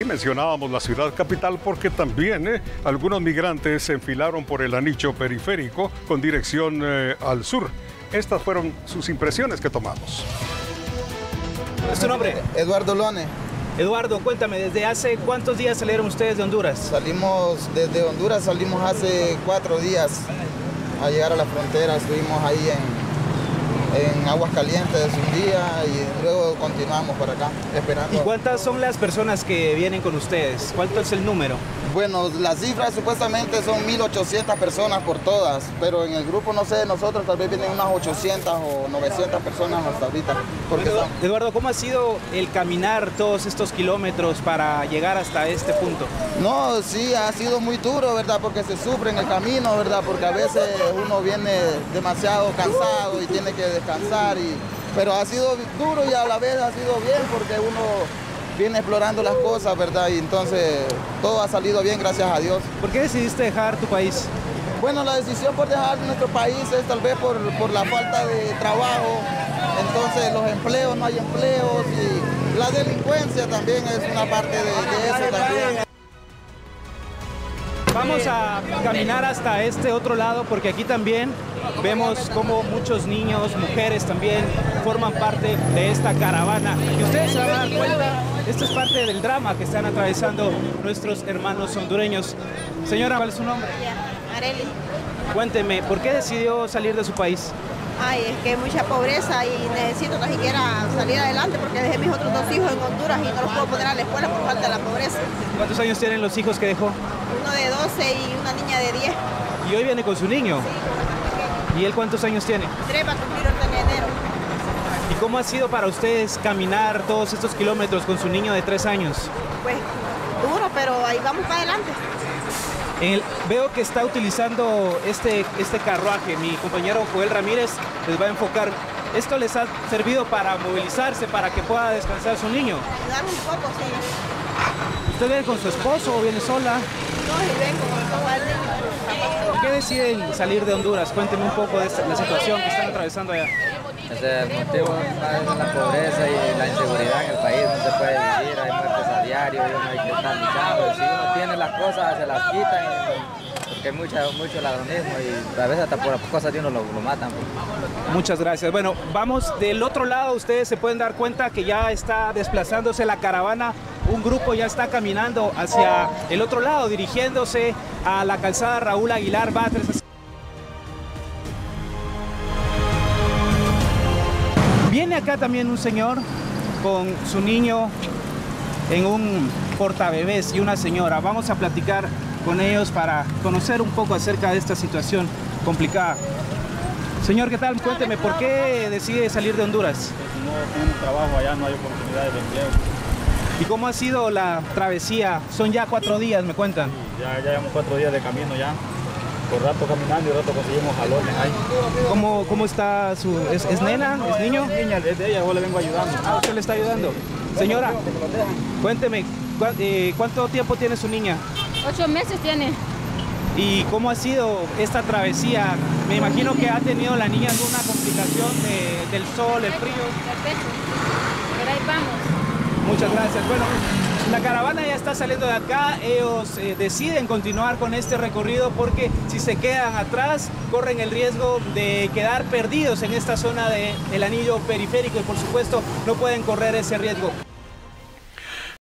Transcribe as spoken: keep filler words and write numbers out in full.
mencionábamos la ciudad capital porque también eh, algunos migrantes se enfilaron por el anillo periférico con dirección eh, al sur. Estas fueron sus impresiones que tomamos. ¿Cuál es tu nombre? Eduardo Lone. Eduardo, cuéntame, ¿desde hace cuántos días salieron ustedes de Honduras? Salimos desde Honduras, salimos hace cuatro días a llegar a la frontera. Estuvimos ahí en, en Aguascalientes un día y luego continuamos para acá, esperando. ¿Y cuántas son las personas que vienen con ustedes? ¿Cuánto es el número? Bueno, las cifras supuestamente son mil ochocientas personas por todas, pero en el grupo, no sé, nosotros tal vez vienen unas ochocientas o novecientas personas hasta ahorita. Porque Eduardo, son... Eduardo, ¿cómo ha sido el caminar todos estos kilómetros para llegar hasta este punto? No, sí, ha sido muy duro, ¿verdad? Porque se sufre en el camino, ¿verdad? Porque a veces uno viene demasiado cansado y tiene que descansar, y... pero ha sido duro y a la vez ha sido bien porque uno viene explorando las cosas, ¿verdad? Y entonces todo ha salido bien, gracias a Dios. ¿Por qué decidiste dejar tu país? Bueno, la decisión por dejar nuestro país es tal vez por, por la falta de trabajo. Entonces los empleos, no hay empleos, y la delincuencia también es una parte de, de eso también. Vamos a caminar hasta este otro lado porque aquí también vemos como muchos niños, mujeres también forman parte de esta caravana. Y ustedes se van a dar cuenta, esto es parte del drama que están atravesando nuestros hermanos hondureños. Señora, ¿cuál es su nombre? Areli. Cuénteme, ¿por qué decidió salir de su país? Ay, es que hay mucha pobreza y necesito tan siquiera salir adelante porque dejé mis otros dos hijos en Honduras y no los puedo poner a la escuela por falta de la pobreza. ¿Cuántos años tienen los hijos que dejó? Uno de doce y una niña de diez. ¿Y hoy viene con su niño? Sí. ¿Y él cuántos años tiene? Tres para cumplir ahorita en enero. ¿Y cómo ha sido para ustedes caminar todos estos kilómetros con su niño de tres años? Pues duro, pero ahí vamos para adelante. El, veo que está utilizando este, este carruaje. Mi compañero Joel Ramírez les va a enfocar. ¿Esto les ha servido para movilizarse, para que pueda descansar su niño? Ayudar un poco, sí. ¿Usted viene con su esposo o viene sola? No, y vengo con todo el niño. ¿Por qué deciden salir de Honduras? Cuéntenme un poco de esta, la situación que están atravesando allá. Ese es el motivo, es la pobreza y la inseguridad en el país. No se puede vivir, hay muertes a diario, y uno hay que estar luchando. Si uno tiene las cosas, se las quitan, porque hay mucha, mucho ladronismo y a veces hasta por cosas de uno lo, lo matan. Muchas gracias. Bueno, vamos del otro lado. Ustedes se pueden dar cuenta que ya está desplazándose la caravana. Un grupo ya está caminando hacia el otro lado, dirigiéndose a la calzada Raúl Aguilar Batres. Viene acá también un señor con su niño en un portabebés y una señora. Vamos a platicar con ellos para conocer un poco acerca de esta situación complicada. Señor, ¿qué tal? Cuénteme, ¿por qué decide salir de Honduras? No tenemos trabajo allá, no hay oportunidades de empleo. ¿Y cómo ha sido la travesía? Son ya cuatro días, me cuentan. Sí, ya, ya llevamos cuatro días de camino ya. Por rato caminando y rato conseguimos jalones ahí. ¿Cómo, cómo está su... ¿Es, es nena? ¿Es niño? Es niña, es de ella, yo le vengo ayudando. Ah, usted le está ayudando. Señora, cuénteme, ¿cu eh, ¿cuánto tiempo tiene su niña? Ocho meses tiene. ¿Y cómo ha sido esta travesía? Me imagino que ha tenido la niña alguna complicación de, del sol, el frío. Pero ahí vamos. Muchas gracias. Bueno, la caravana ya está saliendo de acá. Ellos eh, deciden continuar con este recorrido porque si se quedan atrás corren el riesgo de quedar perdidos en esta zona del anillo periférico y por supuesto no pueden correr ese riesgo.